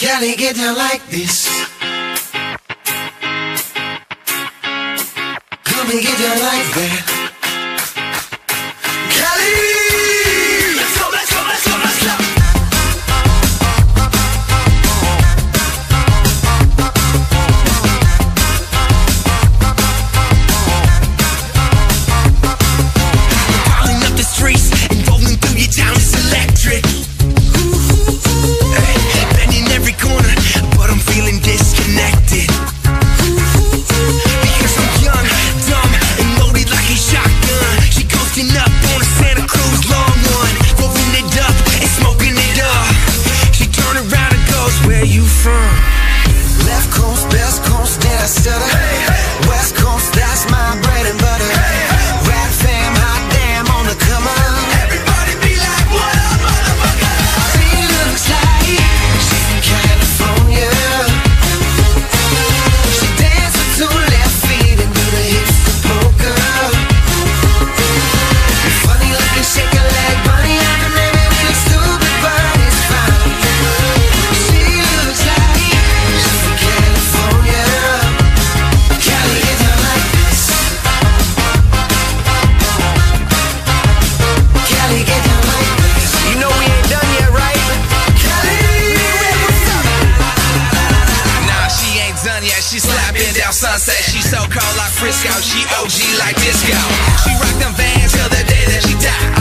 Cali, get down like this. Come and get down like that. Cali, let's go, let's go, let's go, let's go. Piling up the streets and rolling through your town is electric. Bending every corner, but I'm feeling disconnected. Because I'm young, dumb, and loaded like a shotgun. She coasting up on a Santa Cruz long one, rolling it up and smoking it up. She turn around and goes, where you from? Left coast, best coast, did I stutter? West coast, that's my bread and butter. Rap fam, hot damn on the come on. Everybody be like, what up, motherfucker? She looks like she's from California. She dances with two left feet and do the hipster polka. Funny looking, shake a leg, bunny. I can maybe we look stupid, but it's fine. She looks like she's from California. Cali, get down like this. Cali, get down like this. You know we ain't done yet, right? Cali, what's up? Nah, she ain't done yet. She's slapping down Sunset. She's so cold like Frisco. She OG like disco. She rock them Vans till the day that she die.